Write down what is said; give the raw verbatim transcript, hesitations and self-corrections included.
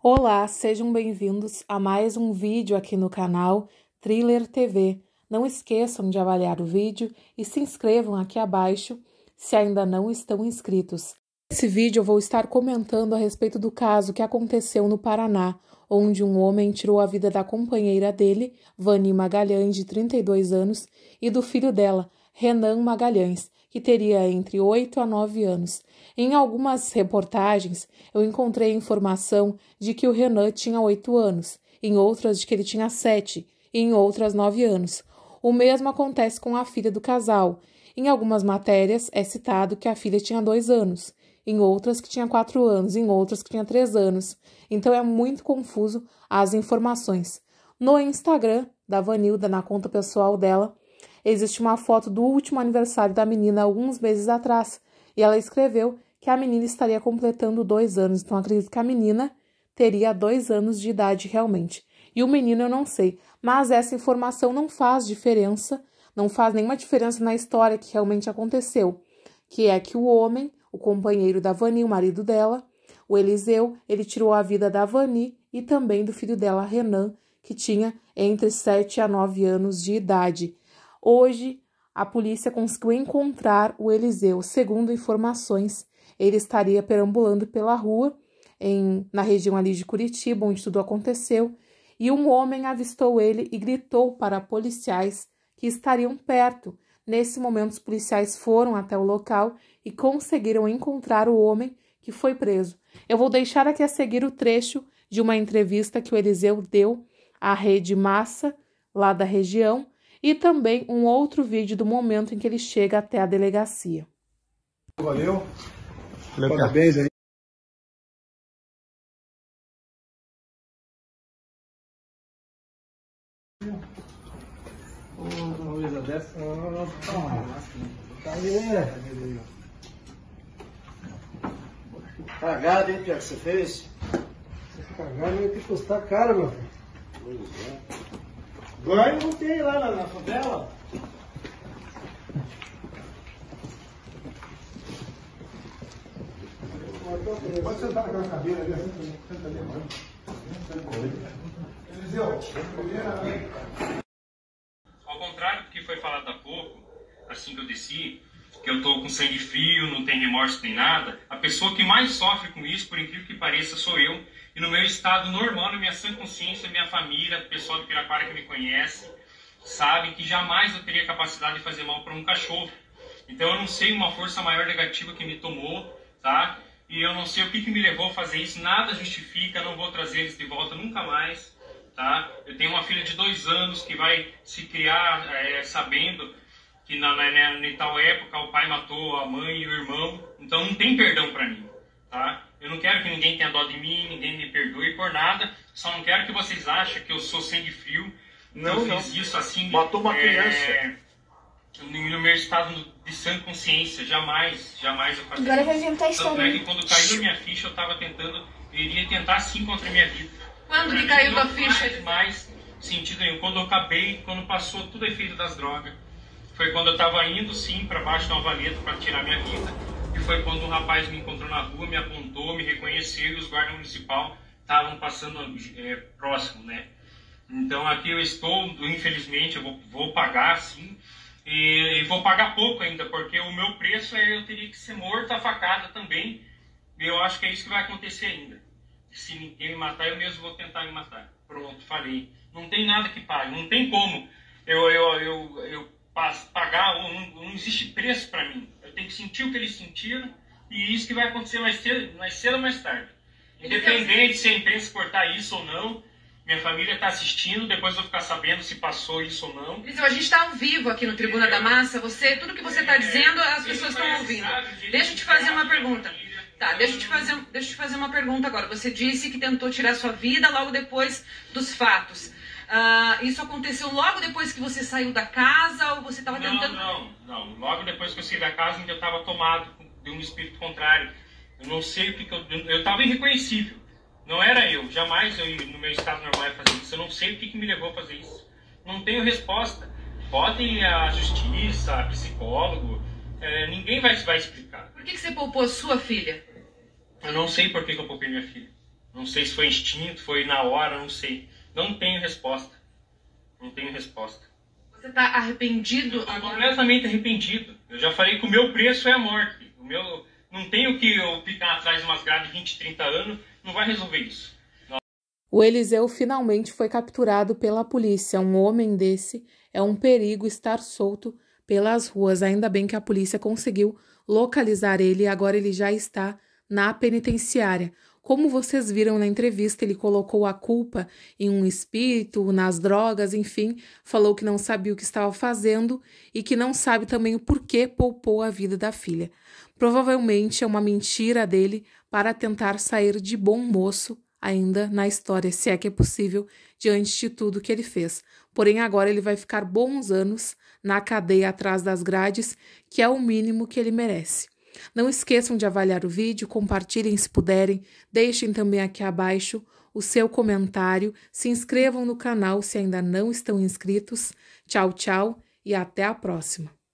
Olá, sejam bem-vindos a mais um vídeo aqui no canal Thriller T V. Não esqueçam de avaliar o vídeo e se inscrevam aqui abaixo se ainda não estão inscritos. Nesse vídeo eu vou estar comentando a respeito do caso que aconteceu no Paraná, onde um homem tirou a vida da companheira dele, Vani Magalhães, de trinta e dois anos, e do filho dela, Renan Magalhães, que teria entre oito a nove anos. Em algumas reportagens, eu encontrei informação de que o Renan tinha oito anos, em outras de que ele tinha sete, e em outras nove anos. O mesmo acontece com a filha do casal. Em algumas matérias é citado que a filha tinha dois anos, em outras que tinha quatro anos, em outras que tinha três anos. Então é muito confuso as informações. No Instagram da Vanilda, na conta pessoal dela, existe uma foto do último aniversário da menina alguns meses atrás, e ela escreveu que a menina estaria completando dois anos, então acredito que a menina teria dois anos de idade realmente. E o menino eu não sei, mas essa informação não faz diferença, não faz nenhuma diferença na história que realmente aconteceu, que é que o homem, o companheiro da Vani, o marido dela, o Eliseu, ele tirou a vida da Vani e também do filho dela, Renan, que tinha entre sete a nove anos de idade. Hoje, a polícia conseguiu encontrar o Eliseu. Segundo informações, ele estaria perambulando pela rua, em, na região ali de Curitiba, onde tudo aconteceu, e um homem avistou ele e gritou para policiais que estariam perto. Nesse momento, os policiais foram até o local e conseguiram encontrar o homem que foi preso. Eu vou deixar aqui a seguir o trecho de uma entrevista que o Eliseu deu à Rede Massa, lá da região, e também um outro vídeo do momento em que ele chega até a delegacia. Valeu. Legal. Parabéns aí. Uma coisa dessa. Tá aí. Cagada, hein, Pia, que você fez? Cagada vai ter que custar caro, meu filho. Pois é. Agora não tem lá na, na favela. Pode sentar naquela cadeira ali, senta ali, mano. Eliseu, primeira. Ao contrário do que foi falado há pouco, assim que eu desci, que eu tô com sangue frio, não tem remorso, nem nada, a pessoa que mais sofre com isso, por incrível que pareça, sou eu. E no meu estado normal, na minha sã consciência, minha família, o pessoal do Piraquara que me conhece, sabe que jamais eu teria capacidade de fazer mal para um cachorro. Então eu não sei uma força maior negativa que me tomou, tá? E eu não sei o que, que me levou a fazer isso, nada justifica, não vou trazer eles de volta nunca mais, tá? Eu tenho uma filha de dois anos que vai se criar é, sabendo que na, na, na tal época o pai matou a mãe e o irmão, então não tem perdão para mim, tá? Eu não quero que ninguém tenha dó de mim, ninguém me perdoe por nada, só não quero que vocês achem que eu sou sangue frio, não, eu não. fiz isso assim... Matou uma criança. É, no meu estado de sã consciência, jamais, jamais eu faria. Agora vai inventar história. Tanto é que quando caiu a minha ficha, eu estava tentando, eu iria tentar sim contra a minha vida. Quando pra que caiu não a ficha? Mais, mais sentido nenhum. Quando eu acabei, quando passou tudo efeito das drogas, foi quando eu estava indo sim para baixo de uma valeta para tirar minha vida. E foi quando um rapaz me encontrou na rua, me apontou, me reconheceu e os guardas municipais estavam passando é, próximo, né? Então aqui eu estou, infelizmente, eu vou, vou pagar sim. E, e vou pagar pouco ainda, porque o meu preço é eu teria que ser morto a facada também. E eu acho que é isso que vai acontecer ainda. Se ninguém me matar, eu mesmo vou tentar me matar. Pronto, falei. Não tem nada que pague, não tem como eu, eu, eu, eu pagar, não, não existe preço para mim. Eu tenho que sentir o que eles sentiram e isso que vai acontecer mais cedo, mais cedo ou mais tarde. Independente se a imprensa cortar isso ou não, minha família está assistindo, depois eu vou ficar sabendo se passou isso ou não. Eliseu, a gente está ao vivo aqui no Tribuna é, da Massa, você, tudo que você está é, dizendo, as pessoas estão ouvindo. Deixa eu te fazer uma pergunta. Tá, deixa eu te fazer, deixa eu te fazer uma pergunta agora. Você disse que tentou tirar sua vida logo depois dos fatos. Uh, isso aconteceu logo depois que você saiu da casa ou você estava tentando... Não, não, não. Logo depois que eu saí da casa, ainda eu estava tomado de um espírito contrário. Eu não sei o que, que eu... Eu estava irreconhecível. Não era eu. Jamais eu, no meu estado normal, ia fazer isso. Eu não sei o que, que me levou a fazer isso. Não tenho resposta. Podem a justiça, a psicólogo, é, ninguém vai, vai explicar. Por que, que você poupou a sua filha? Eu não sei por que, que eu poupei minha filha. Não sei se foi instinto, foi na hora, não sei. Não tenho resposta. Não tenho resposta. Você tá arrependido? Eu tô completamente arrependido. Eu já falei que o meu preço é a morte. O meu... Não tenho que eu ficar atrás de umas grades de vinte, trinta anos, não vai resolver isso. Não. O Eliseu finalmente foi capturado pela polícia. Um homem desse é um perigo estar solto pelas ruas. Ainda bem que a polícia conseguiu localizar ele e agora ele já está na penitenciária. Como vocês viram na entrevista, ele colocou a culpa em um espírito, nas drogas, enfim, falou que não sabia o que estava fazendo e que não sabe também o porquê poupou a vida da filha. Provavelmente é uma mentira dele para tentar sair de bom moço ainda na história, se é que é possível, diante de tudo que ele fez. Porém, agora ele vai ficar bons anos na cadeia atrás das grades, que é o mínimo que ele merece. Não esqueçam de avaliar o vídeo, compartilhem se puderem, deixem também aqui abaixo o seu comentário, se inscrevam no canal se ainda não estão inscritos. Tchau, tchau e até a próxima!